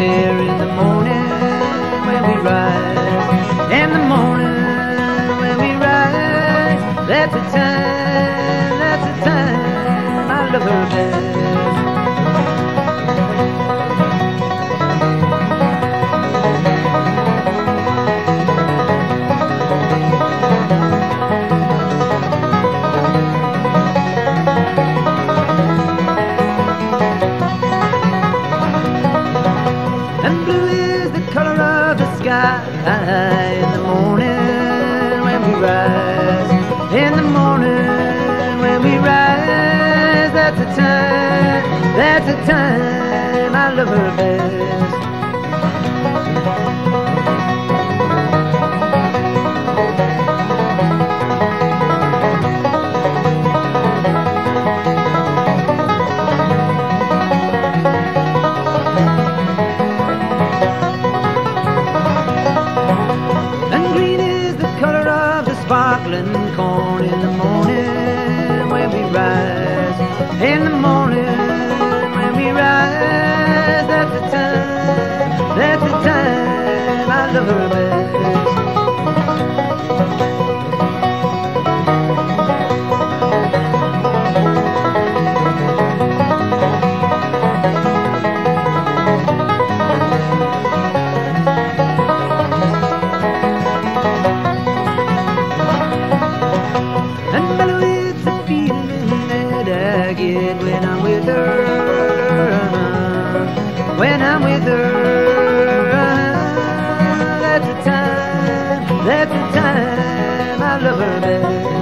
there in the morning when we rise. In the morning when we rise, that's the time I love her best. And blue is the color of the sky in the morning when we rise. In the morning when we rise, that's the time I love her best. Sparkling corn in the morning when we rise. In the morning when we rise, that's the time I love her best. When I'm with her, when I'm with her, that's the time I love her best.